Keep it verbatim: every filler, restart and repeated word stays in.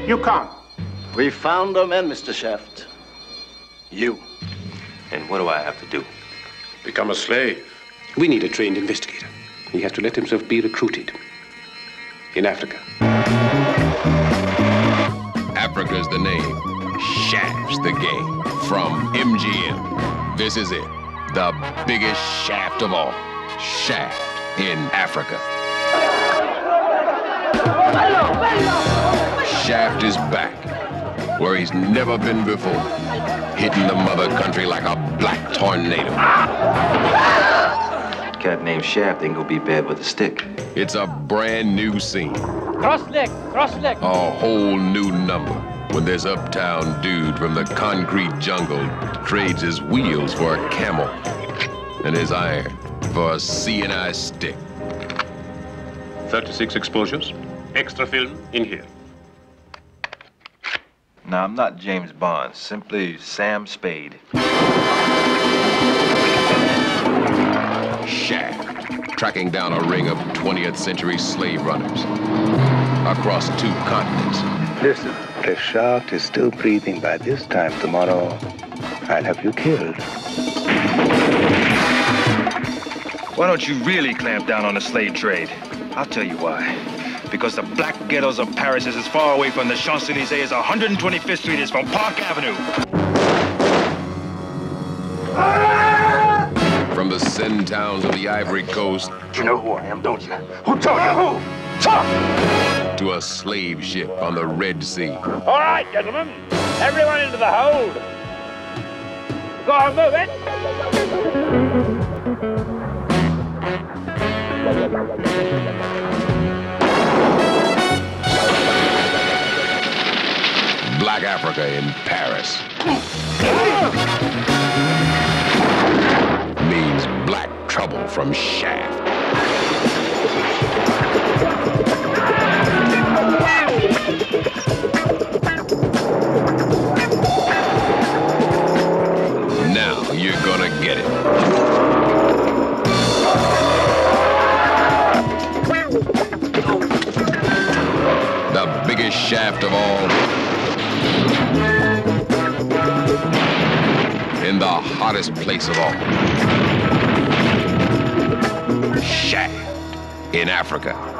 You can't. We found a man, Mister Shaft. You. And what do I have to do? Become a slave. We need a trained investigator. He has to let himself be recruited. In Africa. Africa's the name. Shaft's the game. From M G M. This is it. The biggest shaft of all. Shaft in Africa. Shaft is back, where he's never been before, hitting the mother country like a black tornado. Cat named Shaft ain't gonna be bad with a stick. It's a brand new scene. Cross leg, cross leg. A whole new number when this uptown dude from the concrete jungle trades his wheels for a camel and his iron for a C N I stick. thirty-six exposures. Extra film in here. Now, I'm not James Bond, simply Sam Spade. Shaft, tracking down a ring of twentieth century slave runners across two continents. Listen, if Shaft is still breathing by this time tomorrow, I'll have you killed. Why don't you really clamp down on the slave trade? I'll tell you why. Because the black ghettos of Paris is as far away from the Champs-Élysées as one hundred twenty-fifth Street is from Park Avenue. From the sin towns of the Ivory Coast. You know who I am, don't you? Who told you? Who? Talk! To a slave ship on the Red Sea. All right, gentlemen. Everyone into the hold. Go on, move it. Black Africa in Paris. Means black trouble from Shaft. Now you're gonna get it. The biggest shaft of all. In the hottest place of all. Shaft in Africa.